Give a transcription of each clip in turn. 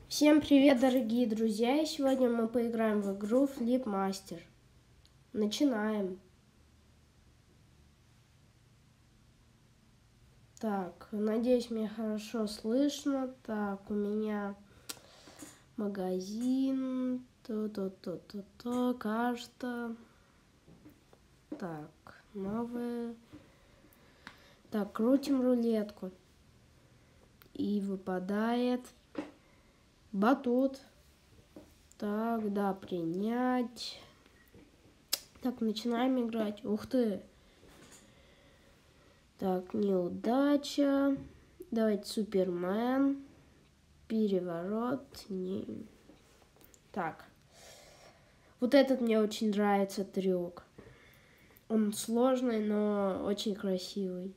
Всем привет, дорогие друзья! И сегодня мы поиграем в игру Flipmaster. Начинаем. Так, надеюсь, меня хорошо слышно. Так, у меня магазин. Карта. Так, новое. Так, крутим рулетку. И выпадает батут. Так, да, принять. Так, начинаем играть. Ух ты. Так, неудача. Давайте Супермен. Переворот. Не... Так. Вот этот мне очень нравится трюк. Он сложный, но очень красивый.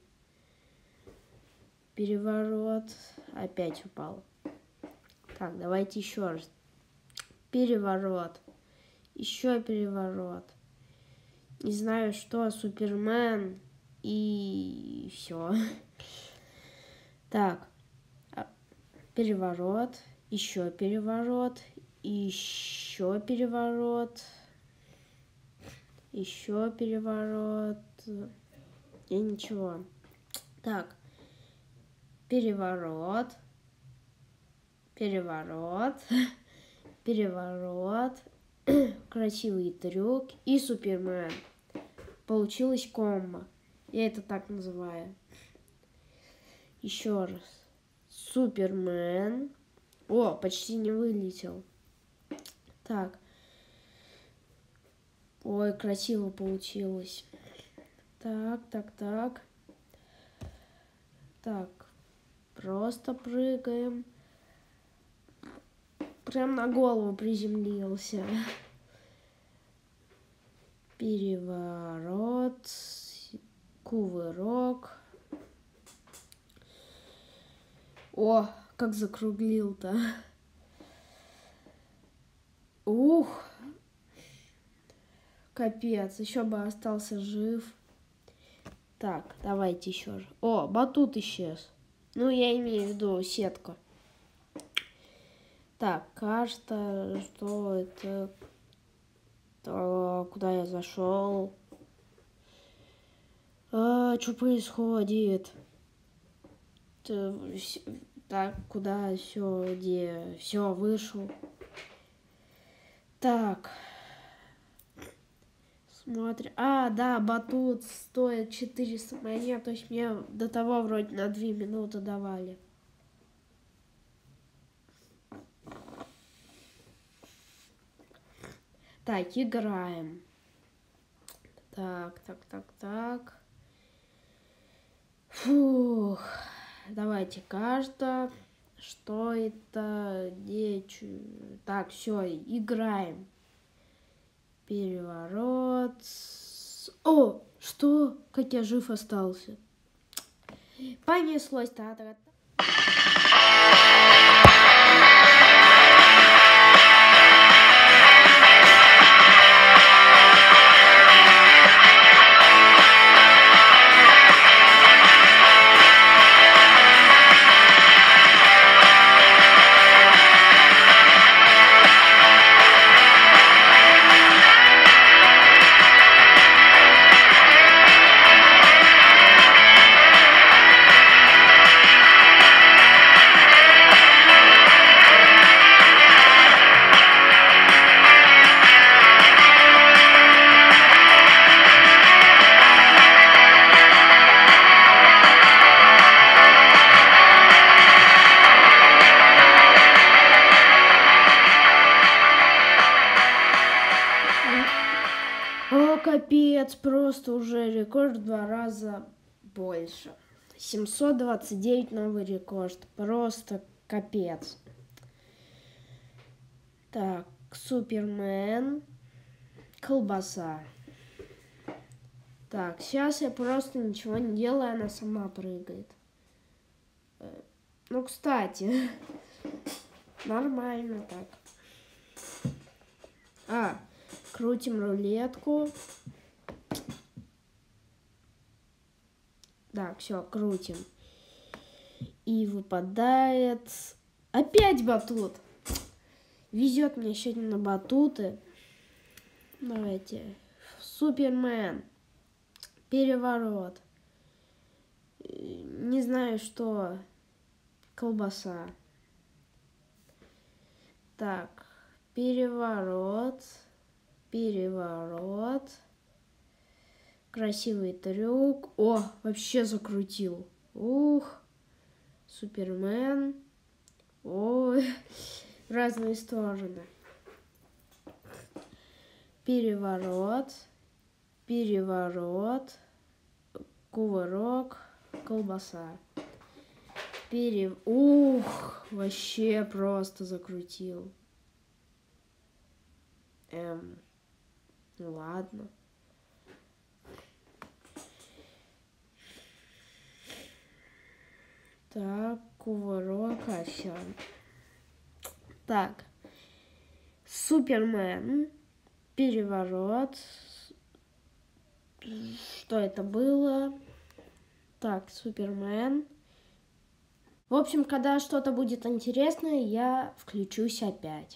Переворот. Опять упал. Так, давайте еще раз. Переворот. Еще переворот. Не знаю, что. Супермен. И все. Так. Переворот. Еще переворот. Еще переворот. Еще переворот. И ничего. Так. Переворот. Переворот. Переворот. Красивый трюк. И Супермен. Получилось комбо. Я это так называю. Еще раз. Супермен. О, почти не вылетел. Так. Ой, красиво получилось. Так. Так. Просто прыгаем. Прям на голову приземлился. Переворот. Кувырок. О, как закруглил-то. Ух. Капец, еще бы остался жив. Так, давайте еще же. О, батут исчез. Ну, я имею в виду сетку. Так, карта, что это? Так, куда я зашел? Что происходит? Так, куда все, где? Все, вышел. Так. Смотрим. Да, батут стоит 400 монет. То есть мне до того вроде на 2 минуты давали. Так, играем. Так. Фух. Давайте карта. Что это? Где? Так, все, играем. Переворот. О, что? Как я жив остался. Понеслось. О, капец, просто уже рекорд в 2 раза больше. 729 новый рекорд. Просто капец. Так, Супермен. Колбаса. Так, сейчас я просто ничего не делаю, она сама прыгает. Ну, кстати, нормально так. Крутим рулетку. Так, все, крутим. И выпадает опять батут. Везет мне сегодня на батуты. Давайте. Супермен. Переворот. Не знаю, что. Колбаса. Так. Переворот. Переворот. Красивый трюк. О, вообще закрутил. Ух. Супермен. Ой. В разные стороны. Переворот. Переворот. Кувырок. Колбаса. Ух. Вообще просто закрутил. Ну ладно. Так, кувырок, все. Так. Супермен. Переворот. Что это было? Так, Супермен. В общем, когда что-то будет интересное, я включусь опять.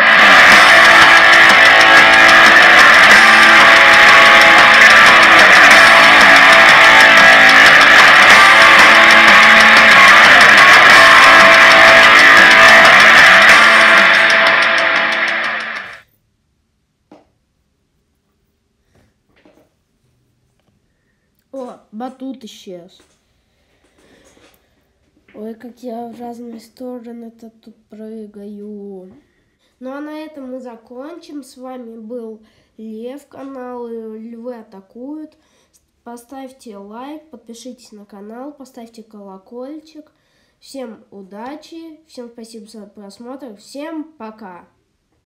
О, батут исчез. Ой, как я в разные стороны-то тут прыгаю. Ну а на этом мы закончим. С вами был Лев, канал Львы атакуют. Поставьте лайк, подпишитесь на канал, поставьте колокольчик. Всем удачи, всем спасибо за просмотр, всем пока!